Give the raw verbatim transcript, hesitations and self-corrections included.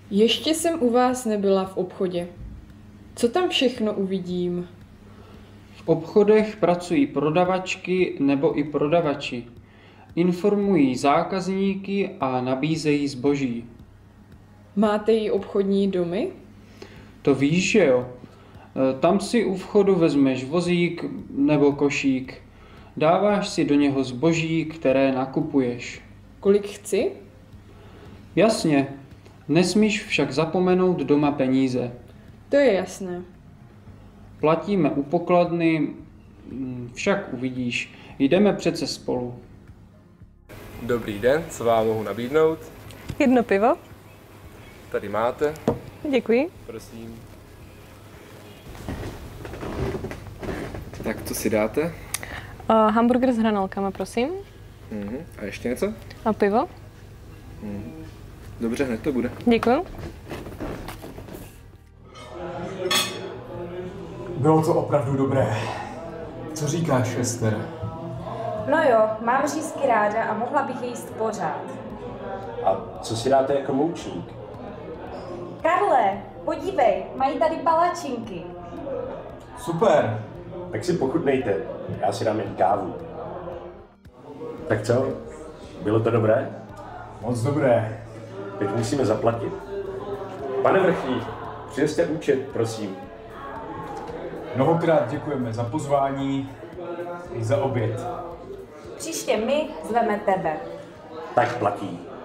Ještě jsem u vás nebyla v obchodě. Co tam všechno uvidím? V obchodech pracují prodavačky nebo i prodavači. Informují zákazníky a nabízejí zboží. Máte i obchodní domy? To víš, že jo? Tam si u vchodu vezmeš vozík nebo košík. Dáváš si do něho zboží, které nakupuješ. Kolik chci? Jasně, nesmíš však zapomenout doma peníze. To je jasné. Platíme u pokladny, však uvidíš, jdeme přece spolu. Dobrý den, co vám mohu nabídnout? Jedno pivo. Tady máte. Děkuji. Prosím. Tak co si dáte? Uh, hamburger s hranolkama, prosím. Mhm. A ještě něco? A pivo. Mhm. Dobře, hned to bude. Děkuji. Bylo to opravdu dobré. Co říkáš, Ester? No jo, mám řízky ráda a mohla bych je jíst pořád. A co si dáte jako moučník? Karle, podívej, mají tady palačinky. Super. Tak si pochutnejte, já si dám jen kávu. Tak co? Bylo to dobré? Moc dobré. Teď musíme zaplatit. Pane Vrchník, přineste účet, prosím. Mnohokrát děkujeme za pozvání i za oběd. Příště my zveme tebe. Tak platí.